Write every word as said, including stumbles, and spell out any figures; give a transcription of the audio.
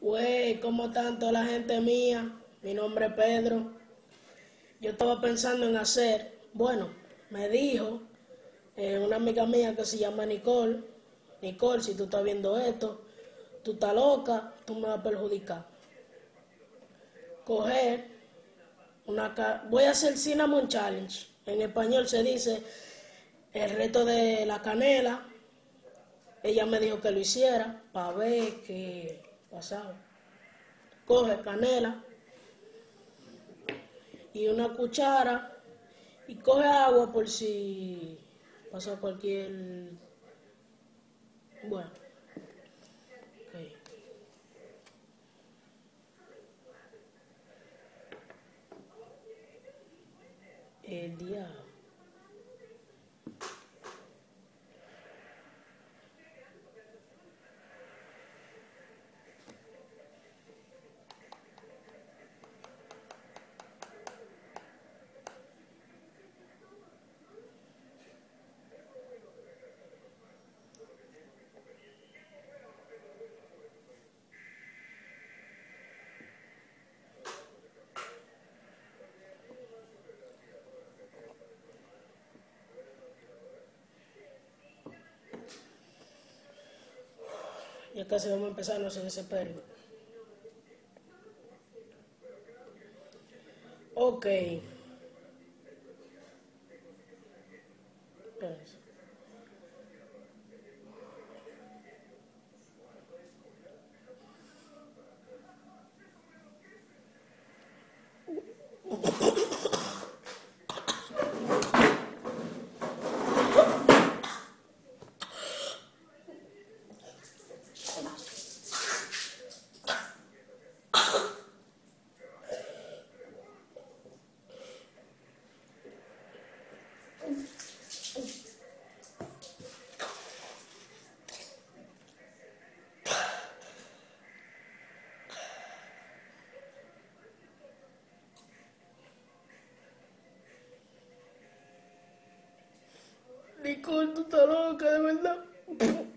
Güey, ¿cómo están toda la gente mía? Mi nombre es Pedro. Yo estaba pensando en hacer, bueno, me dijo eh, una amiga mía que se llama Nicole, Nicole, si tú estás viendo esto, tú estás loca, tú me vas a perjudicar. Coger una... ca- Voy a hacer Cinnamon Challenge. En español se dice el reto de la canela. Ella me dijo que lo hiciera para ver qué pasaba. Coge canela y una cuchara y coge agua por si pasa cualquier... Bueno, ok. El diablo. Ya casi vamos a empezar, no se desesperen. Ok. Espérense. Nicole, tú estás loca, de verdad.